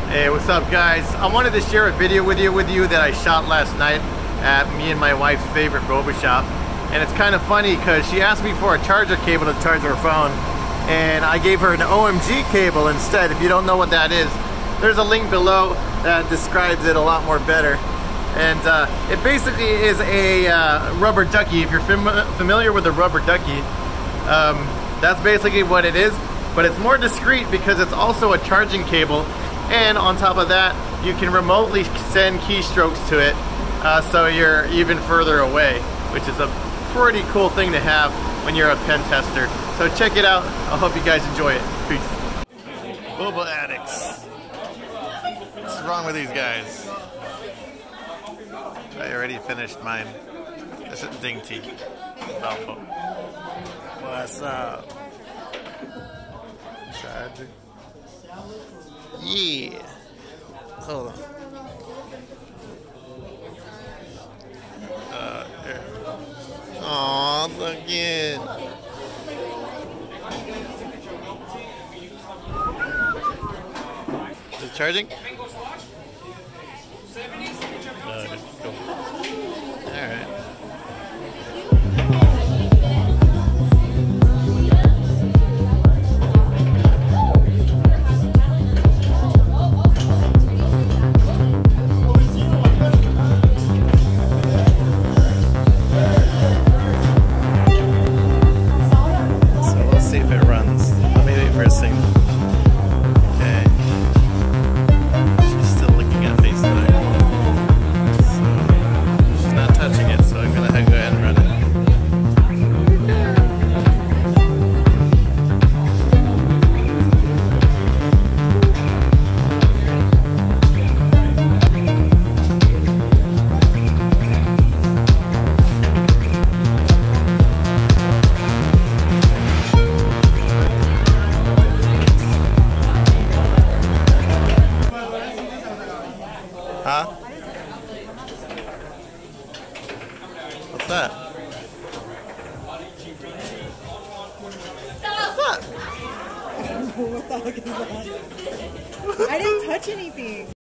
Hey, what's up guys? I wanted to share a video with you that I shot last night at me and my wife's favorite boba shop. And it's kind of funny because she asked me for a charger cable to charge her phone, and I gave her an OMG cable instead. If you don't know what that is, there's a link below that describes it a lot more better. And it basically is a rubber ducky. If you're familiar with a rubber ducky, that's basically what it is. But it's more discreet because it's also a charging cable. And on top of that, you can remotely send keystrokes to it, so you're even further away, which is a pretty cool thing to have when you're a pen tester. So check it out. I hope you guys enjoy it. Peace. Boba addicts. What's wrong with these guys? I already finished mine. This is dainty. Oh. What's up? Charger. Yeah. Hold on. There. Aw, look it. Is it charging? No, cool. Alright. Huh? What's that? What the heck is that? I didn't touch anything.